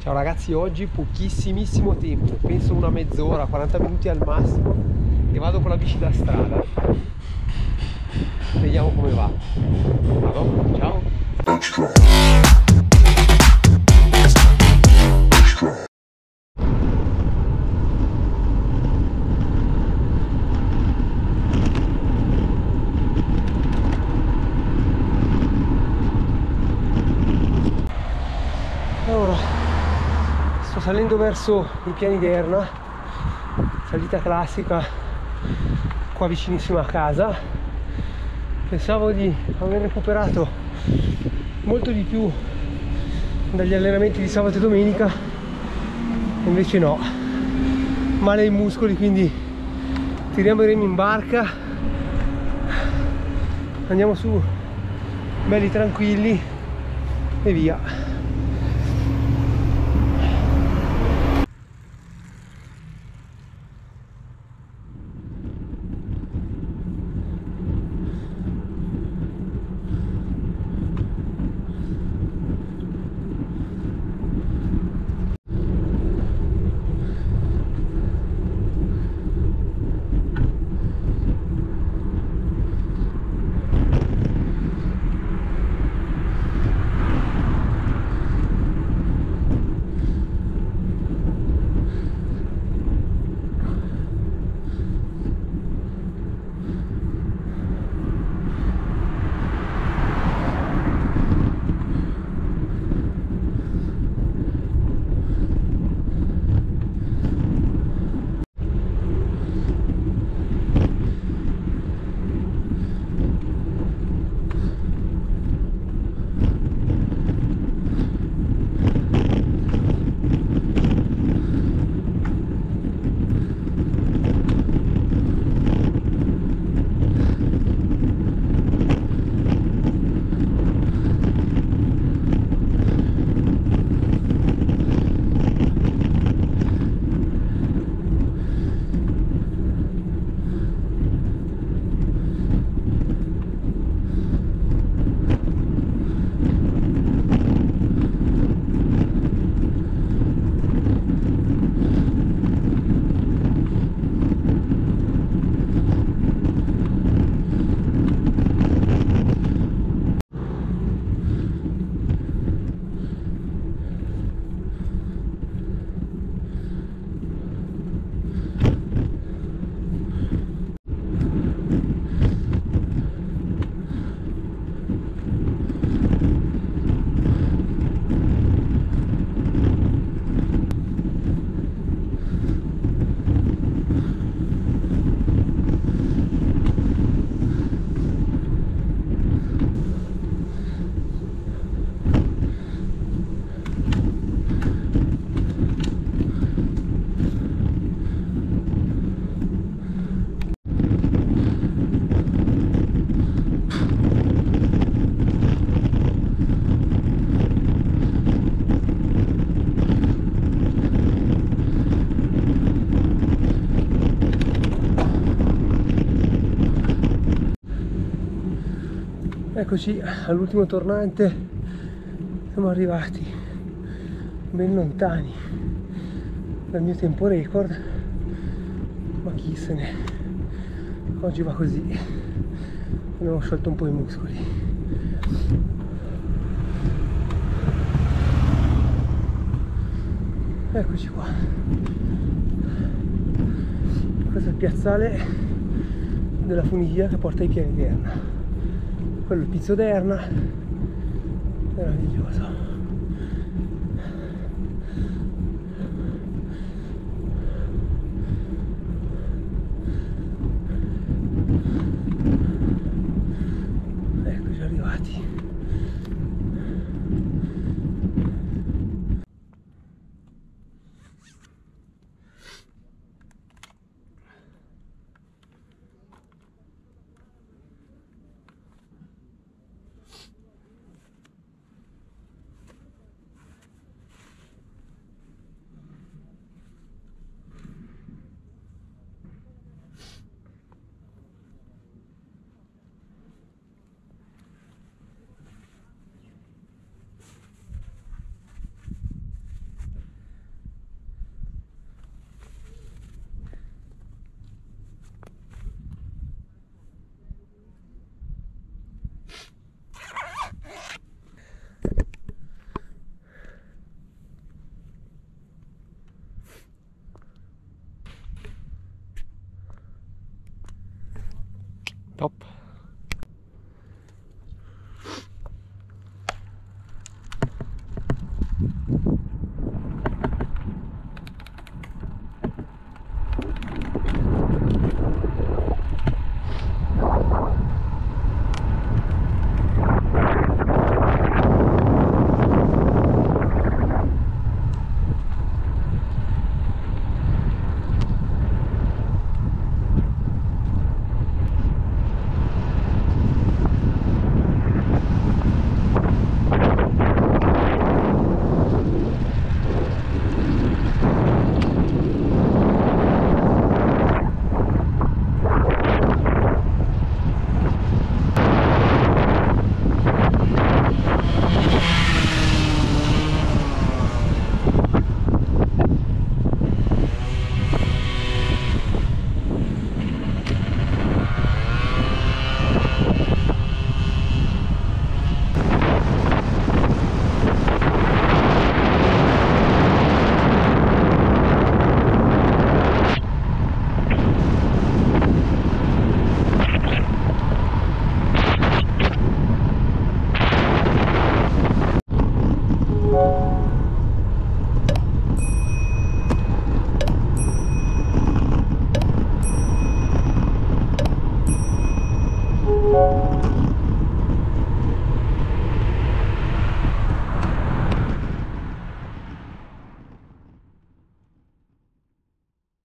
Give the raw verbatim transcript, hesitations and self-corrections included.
Ciao ragazzi, oggi pochissimissimo tempo, penso una mezz'ora, quaranta minuti al massimo e vado con la bici da strada. Vediamo come va. Vado, ciao! Allora, sto salendo verso i piani d'Erna, salita classica qua vicinissima a casa. Pensavo di aver recuperato molto di più dagli allenamenti di sabato e domenica, invece no, male ai muscoli, quindi tiriamo i remi in barca, andiamo su belli tranquilli e via. Eccoci all'ultimo tornante, siamo arrivati ben lontani dal mio tempo record, ma chi se ne, oggi va così, abbiamo sciolto un po' i muscoli. Eccoci qua, questo è il piazzale della funivia che porta ai piani d'Erna. Quello è il Pizzo d'Erna, meraviglioso. Eccoci arrivati. Top.